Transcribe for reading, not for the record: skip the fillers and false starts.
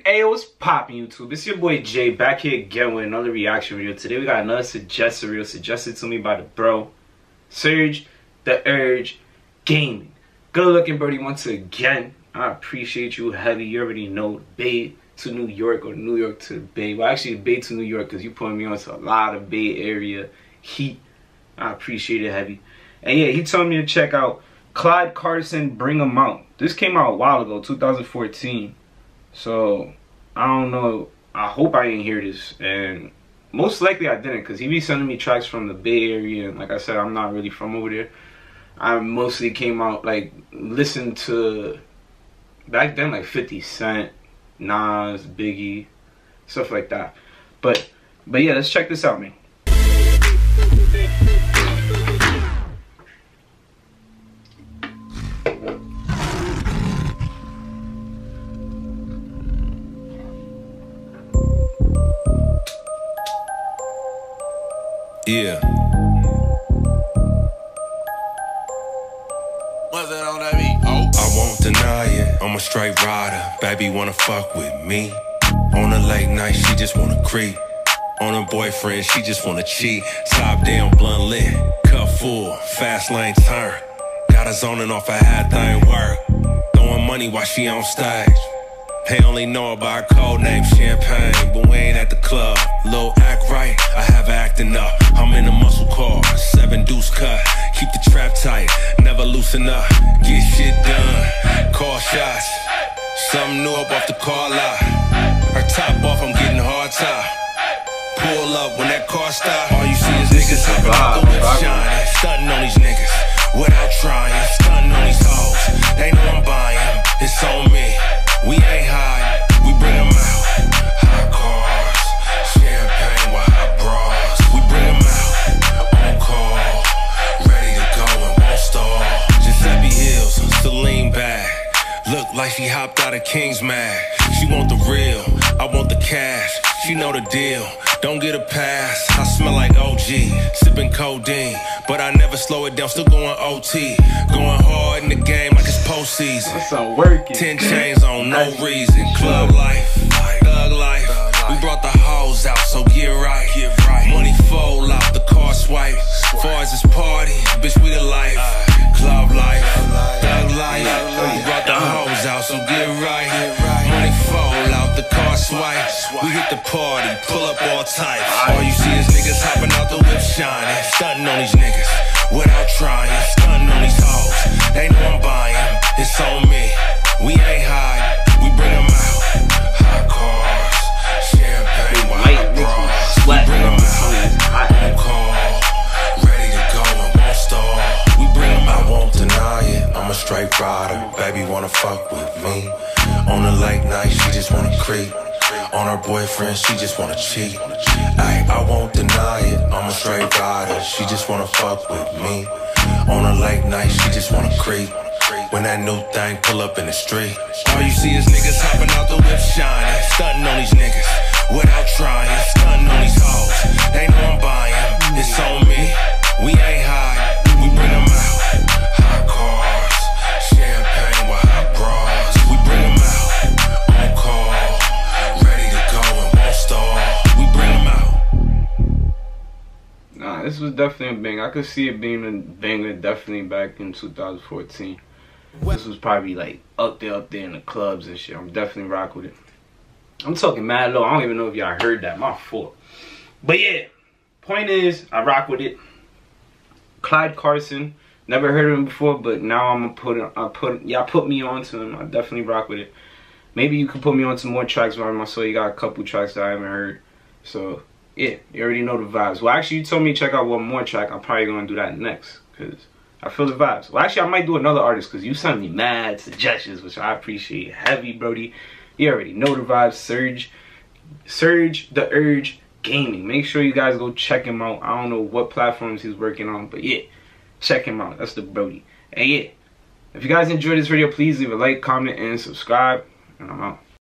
Hey, what's poppin' YouTube? It's your boy Jay back here again with another reaction video. Today we got another suggested reel suggested to me by the bro Surge the Urge Gaming. Good looking birdie once again. I appreciate you heavy. You already know, Bay to New York or New York to Bay. Well, actually Bay to New York because you putting me on to a lot of Bay Area heat. I appreciate it heavy. And yeah, he told me to check out Clyde Carson Bring 'Em Out. This came out a while ago, 2014. So I don't know. I hope I didn't hear this, and most likely I didn't, because he be sending me tracks from the Bay Area, and like I said, I'm not really from over there. I mostly came out, like, listened to back then, like 50 Cent, Nas, Biggie, stuff like that. But yeah, let's check this out, man. Yeah. What's that on that beat? Oh. I won't deny it. I'm a straight rider. Baby wanna fuck with me. On a late night, she just wanna creep. On a boyfriend, she just wanna cheat. Top down, blunt lit, cup full, fast lane turn. Got her zoning off, I had thing work. Throwing money while she on stage. They only know about her code name Champagne, but we ain't at the club. Lil' act right, I have her acting up. I'm in a muscle car, 7 deuce cut. Keep the trap tight, never loosen up. Get shit done, call shots. Something new up off the car lot. Her top off, I'm getting hard top. Pull up when that car stop. All you see is niggas hopping out the whip shining. Stunting on these niggas without trying. Stunting on these hoes, they know I'm buying. It's on me. We ain't hiding, we bring 'em out. Hot cars, champagne with hot bras. We bring 'em out, on call, ready to go and won't stall. Giuseppe Hills, Celine bag. Look like she hopped out of King's Mag. She want the real, I want the cash. She know the deal, don't get a pass. I smell like OG, sipping codeine, but I never slow it down, still going OT. Going hard in the game like it's postseason. That's not working. 10 chains on no reason. Club life, thug life. We brought the hoes out, so get right. Money fold out, the car swipe. Far as this party, bitch, we the life. Club life, thug life. We brought the hoes out, so get right. Money fold out, the car swipe. We hit the party, pull up all types. All you see is niggas hopping out the whip shining. Stunting on these niggas without trying. Stunting on these hoes, they know I'm buying. It's on me, we ain't hiding, we bring 'em out. Hot cars, champagne with hot bras. We bring 'em out, on call, ready to go and won't stall. We bring 'em out, I won't deny it. I'm a straight rider, baby wanna fuck with me. On a late night, she just wanna creep. On her boyfriend, she just wanna cheat. I won't deny it. I'm a straight rider, she just wanna fuck with me. On a late night, she just wanna creep. When that new thing pull up in the street, all you see is niggas hopping out the whip shining. Stunting on these niggas without trying. Stunting on these hoes, they know I'm buying. It's on me, we ain't hiding, we bring 'em out. Hot cars, champagne with hot bras. We bring 'em out, on call, ready to go and won't stall. We bring 'em out. Nah, this was definitely a banger. I could see it being a banger definitely back in 2014. This was probably like up there in the clubs and shit. I'm definitely rock with it. I'm talking mad low. I don't even know if y'all heard that. My fault. But yeah, point is, I rock with it. Clyde Carson, never heard of him before, but now I'm gonna y'all put me on to him. I definitely rock with it. Maybe you can put me on some more tracks by him. I saw you got a couple tracks that I haven't heard. So yeah, you already know the vibes. Well, actually, you told me to check out one more track. I'm probably gonna do that next because I feel the vibes. Well, actually, I might do another artist because you sent me mad suggestions, which I appreciate heavy, Brody. You already know the vibes. Surge the Urge Gaming. Make sure you guys go check him out. I don't know what platforms he's working on, but yeah, check him out. That's the Brody. And yeah, if you guys enjoyed this video, please leave a like, comment, and subscribe. And I'm out.